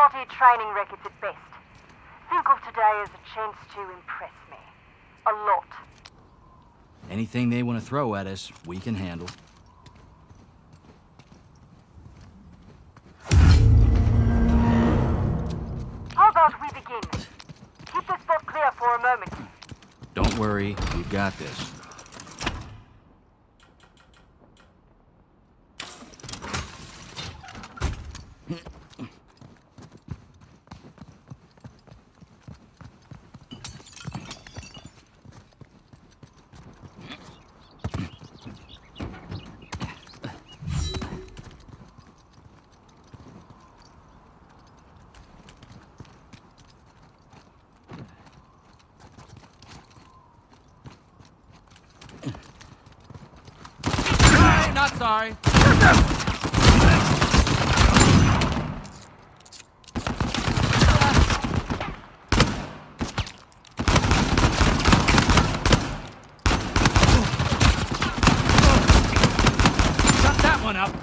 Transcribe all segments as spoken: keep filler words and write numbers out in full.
spotty training records at best. Think of today as a chance to impress me. A lot. Anything they want to throw at us, we can handle. How about we begin? Keep the spot clear for a moment. Don't worry, we've got this. Not sorry. Shut that one up.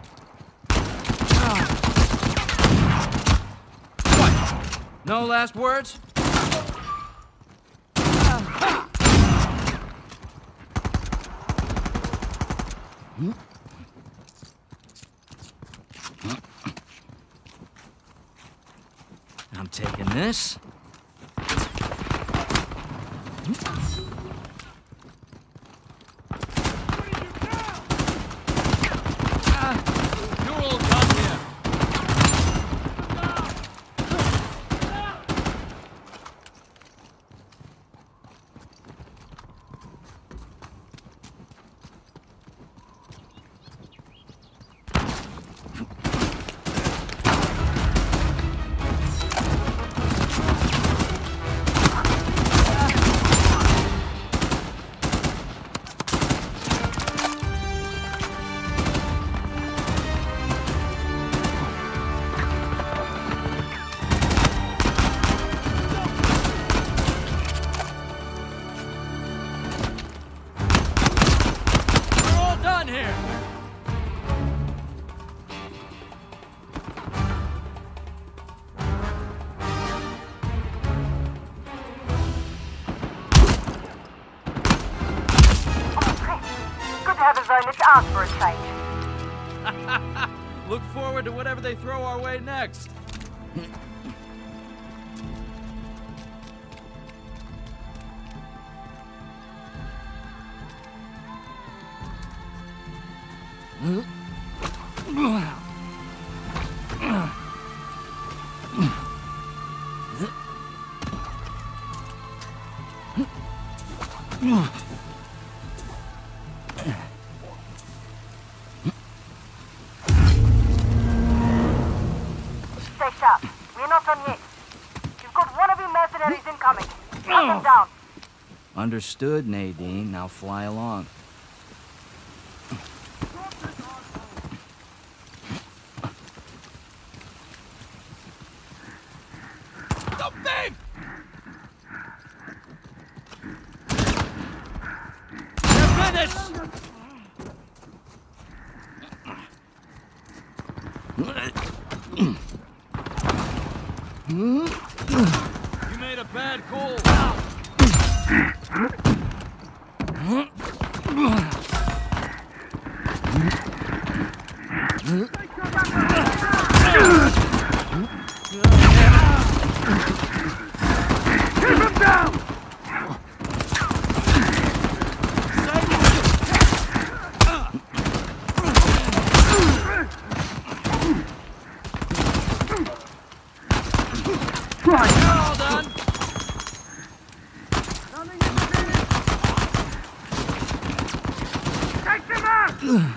What? No last words? I'm taking this. Duel done here. Let's ask for a change. Look forward to whatever they throw our way next. Stay sharp. We're not done yet. You've got one of your mercenaries incoming. Hunt them down. Understood, Nadine. Now fly along. The thing! They're finished! You made a bad call. Keep him down! You're all done. Take them out!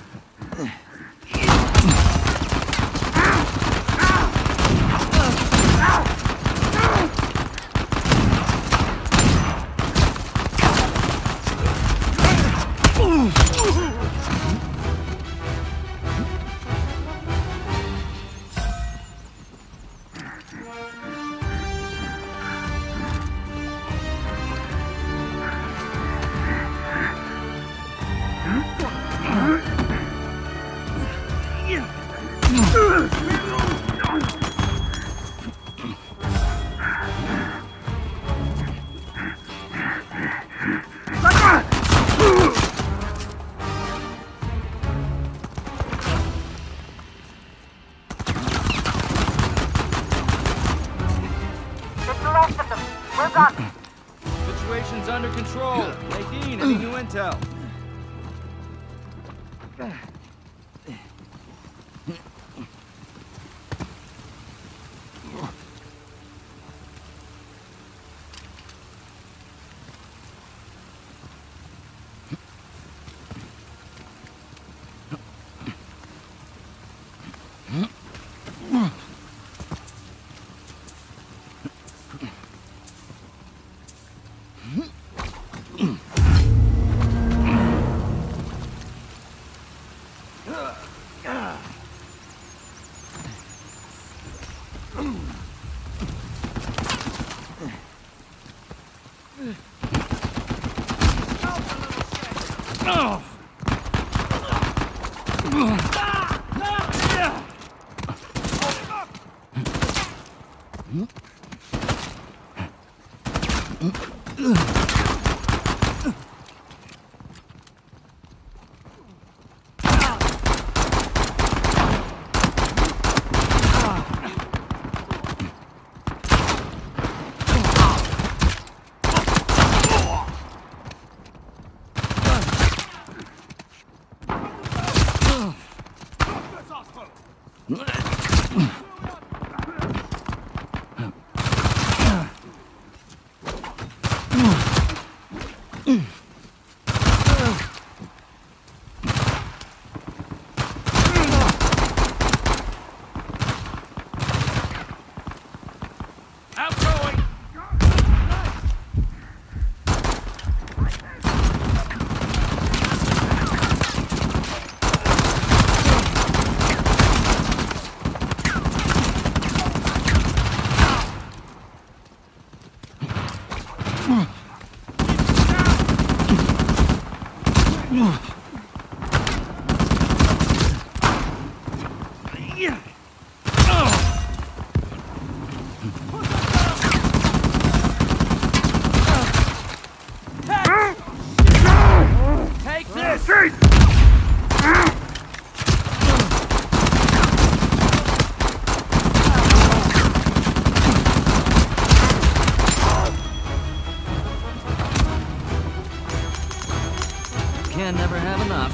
Can never have enough.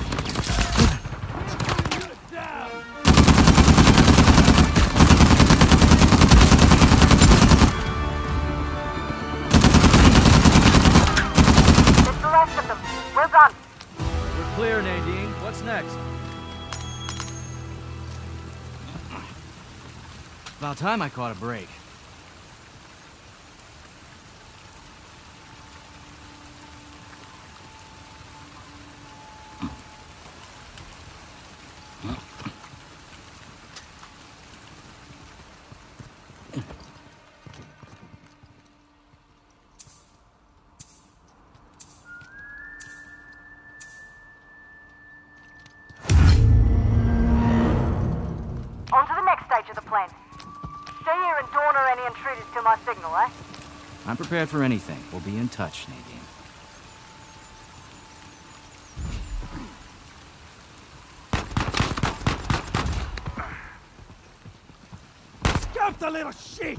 It's the rest of them. We're done. We're clear, Nadine. What's next? About time I caught a break. On to the next stage of the plan. Stay here and don't order any intruders to my signal, eh? I'm prepared for anything. We'll be in touch, Nadine. Scout the little shit!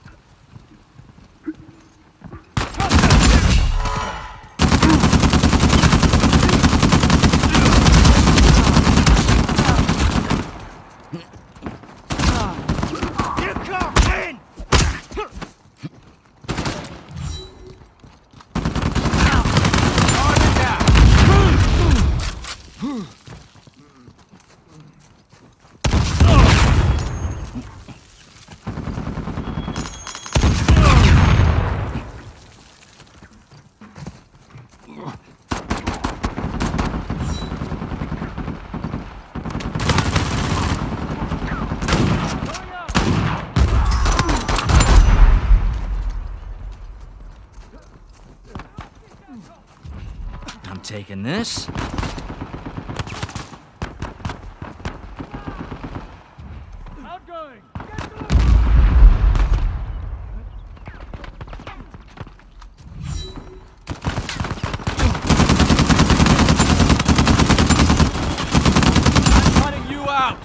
I'm taking this. Outgoing! I'm cutting you out!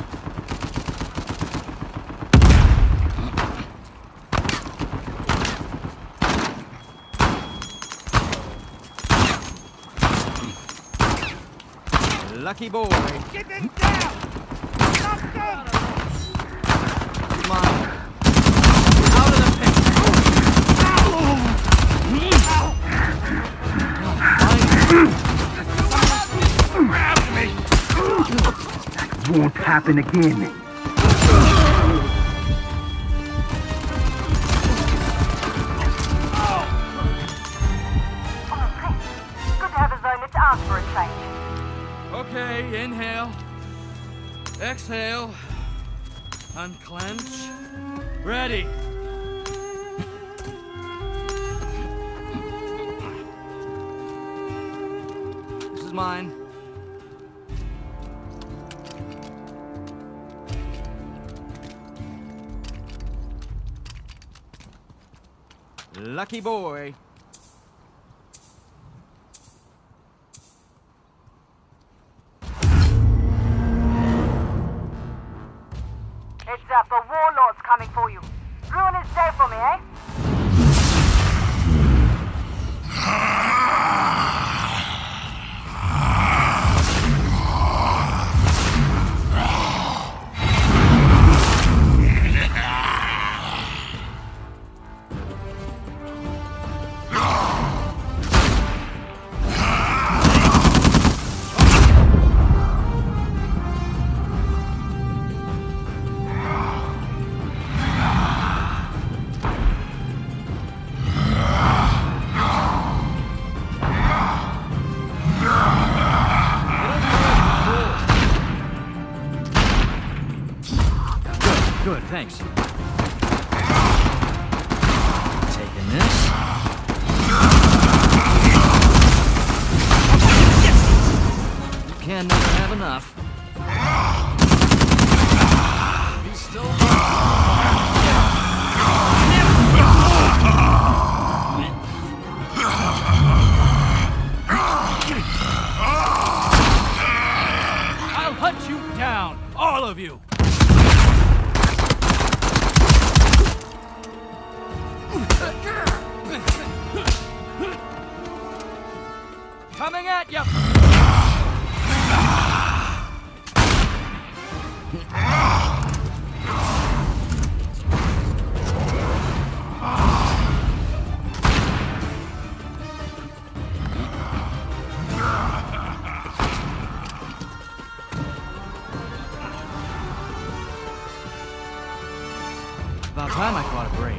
Lucky boy. Get him down! Knock him! Come on. Out of the pit. Won't happen again. Oh, Prince. Good to have a zone. Let's ask for a change. Okay, inhale. Exhale. Unclench. Ready. This is mine. Lucky boy. Heads up, the warlord's coming for you. Ruin his day for me, eh? Good, thanks. Taking this. You can never have enough. He's still I'll hunt you down, all of you. Coming at you! About time I caught a break.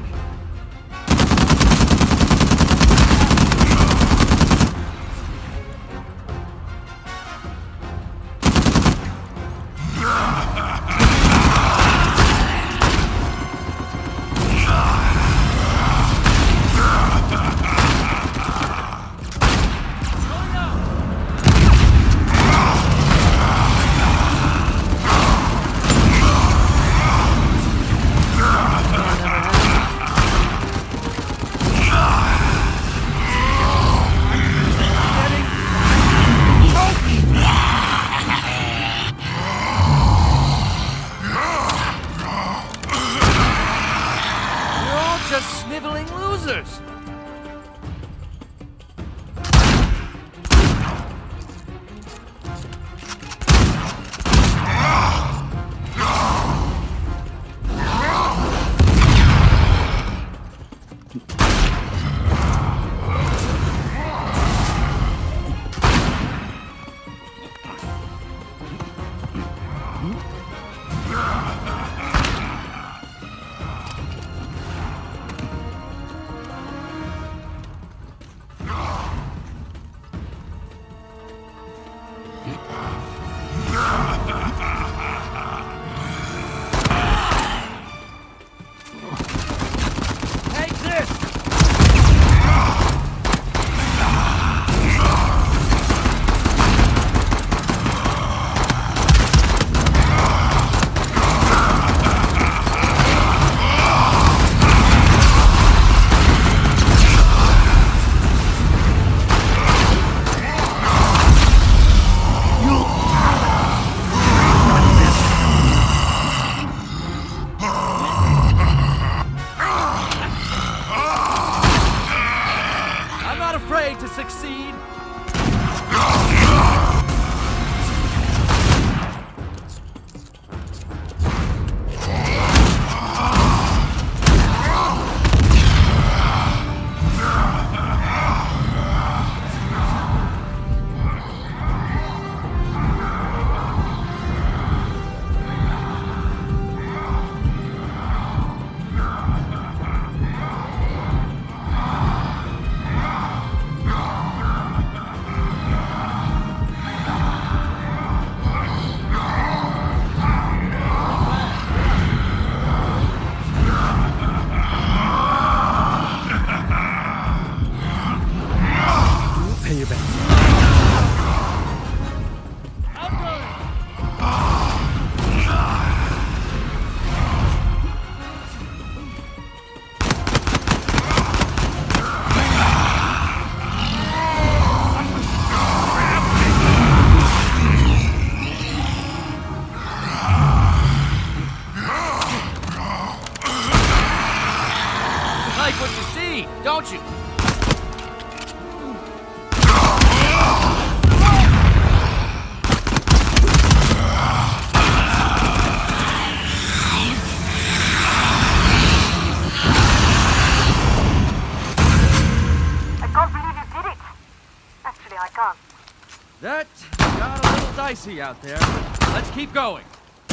dicey out there. Let's keep going.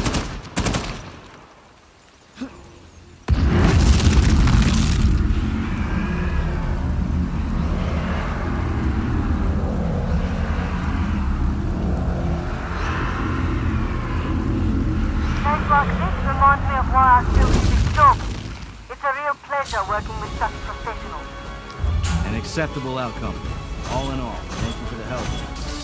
Days like this remind me of why I still do this job. It's a real pleasure working with such professionals. An acceptable outcome. All in all, thank you for the help.